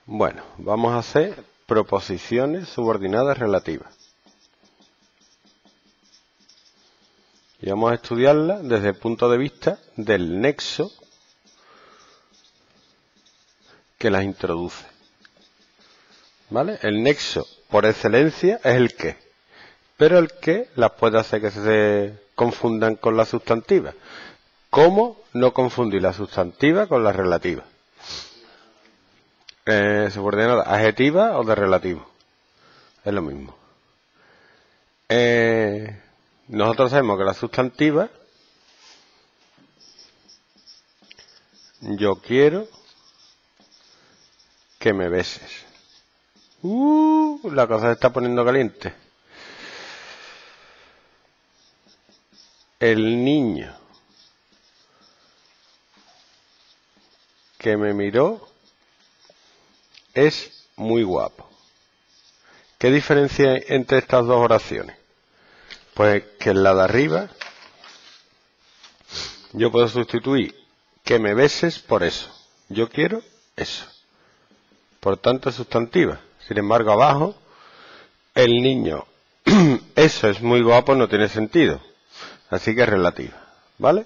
Bueno, vamos a hacer proposiciones subordinadas relativas. Y vamos a estudiarla desde el punto de vista del nexo que las introduce. ¿Vale? El nexo, por excelencia, es el qué. Pero el qué las puede hacer que se confundan con la sustantiva. ¿Cómo no confundir la sustantiva con la relativa? Subordinada adjetiva o de relativo. Es lo mismo. Nosotros sabemos que la sustantiva, yo quiero que me beses. La cosa se está poniendo caliente. El niño que me miró es muy guapo. ¿Qué diferencia hay entre estas dos oraciones? Pues que en la de arriba yo puedo sustituir que me beses por eso. Yo quiero eso. Por tanto es sustantiva. Sin embargo, abajo, el niño, eso es muy guapo, no tiene sentido. Así que es relativa. ¿Vale?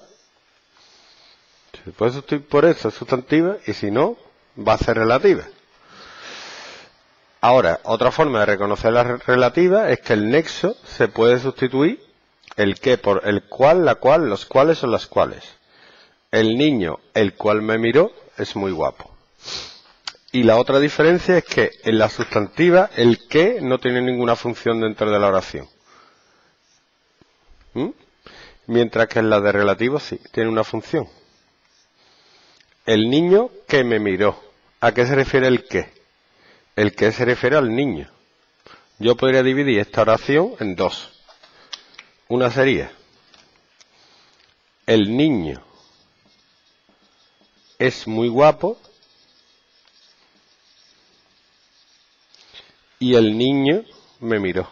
Si puede sustituir por eso es sustantiva y si no, va a ser relativa. Ahora, otra forma de reconocer la relativa es que el nexo se puede sustituir el qué por el cual, la cual, los cuales o las cuales. El niño, el cual me miró, es muy guapo. Y la otra diferencia es que en la sustantiva el qué no tiene ninguna función dentro de la oración. Mientras que en la de relativo sí, tiene una función. El niño que me miró. ¿A qué se refiere el qué? El qué se refiere al niño. Yo podría dividir esta oración en dos. Una sería: el niño es muy guapo y el niño me miró.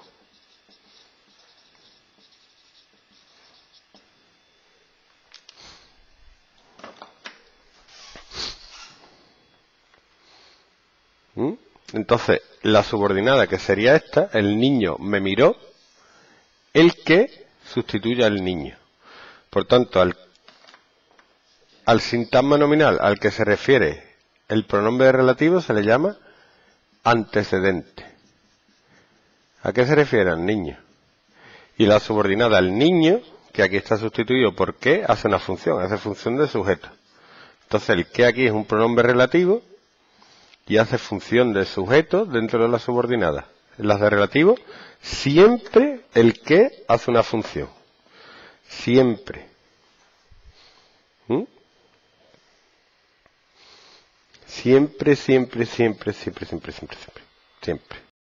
Entonces, la subordinada que sería esta, el niño me miró, el que sustituye al niño. Por tanto, al sintagma nominal al que se refiere el pronombre relativo se le llama antecedente. ¿A qué se refiere? Al niño. Y la subordinada al niño, que aquí está sustituido por qué, hace una función, hace función de sujeto. Entonces, el que aquí es un pronombre relativo y hace función de sujeto dentro de la subordinada. En las de relativo, siempre el que hace una función. Siempre. Siempre, siempre, siempre, siempre, siempre, siempre, siempre. Siempre.